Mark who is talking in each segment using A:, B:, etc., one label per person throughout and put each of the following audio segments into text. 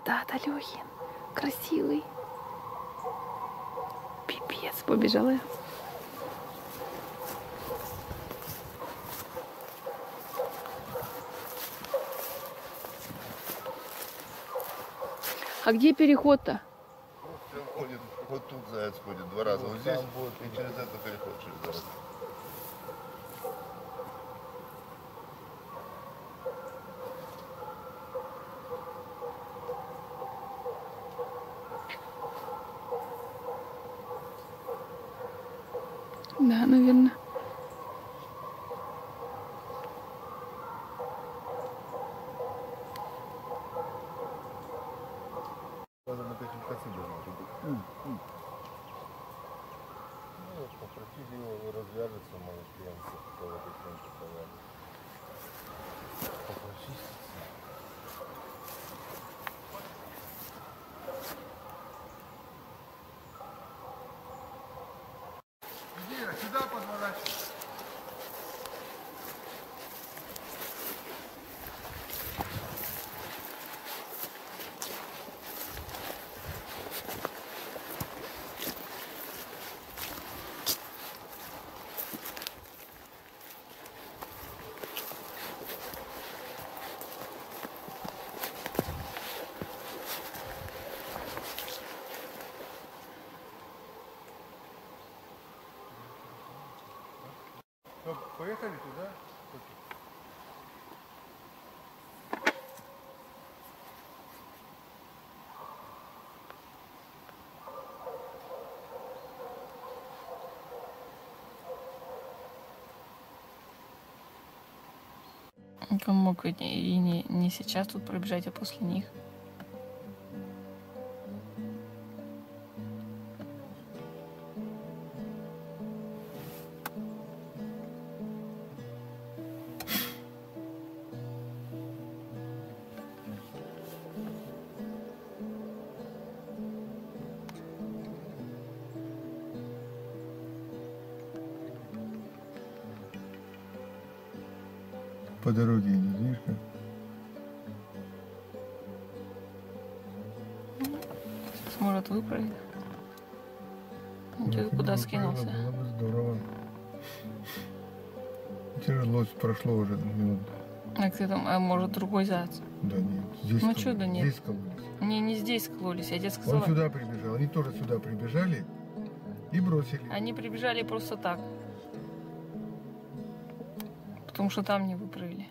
A: Да, Алёхин. Красивый. Пипец, побежала я. А где переход-то?
B: Он ходит, вот тут заяц ходит 2 раза. Вот здесь будет и через это переход через дорогу.
A: Да, наверное.
B: Надо на таких косы должны быть. Ну, попросите его развяжется, может, клиентка, кого-то клиентка повяжет. Попросите. Иди, сюда подворачивай. Ну, поехали туда.
A: Он мог и не сейчас тут пробежать, а после них.
B: По дороге идет, видишь как?
A: Сейчас может выправить. Ты куда скинулся?
B: Было бы здорово. Тяжело, прошло уже минут.
A: А ты там, а может другой заяц?
B: Да нет, здесь
A: Ну что, да нет.
B: Здесь кололись.
A: Не здесь кололись, я тебе сказала.
B: Он сюда прибежал, они тоже сюда прибежали и бросили.
A: Они прибежали просто так. Потому что там не выправили.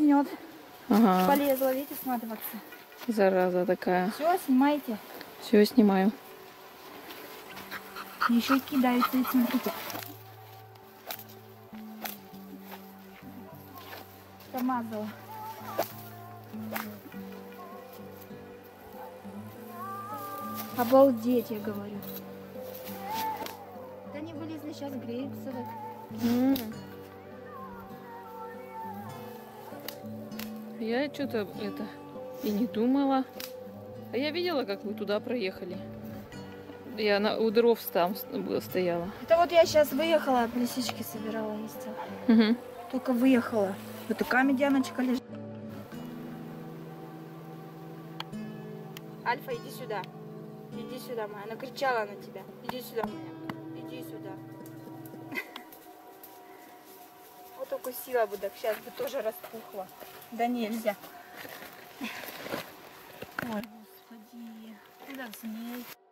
C: Нет.
A: Ага.
C: Полезла, видите, сматываться.
A: Зараза такая.
C: Все, снимайте.
A: Все, снимаю.
C: Еще и кидаются, и смотрите. Помазала. Обалдеть, я говорю. Да не вылезли, сейчас греются. Так.
A: Я что-то это и не думала. А я видела, как вы туда проехали. Я у дров там стояла.
C: Это вот я сейчас выехала, лисички собирала, ездила.
A: Угу.
C: Только выехала. Вот такая медяночка лежит. Альфа, иди сюда. Иди сюда, моя. Она кричала на тебя. Иди сюда, моя. Иди сюда. Вот укусила бы, так сейчас бы тоже распухла. Да нельзя. Ой, господи. Куда змей?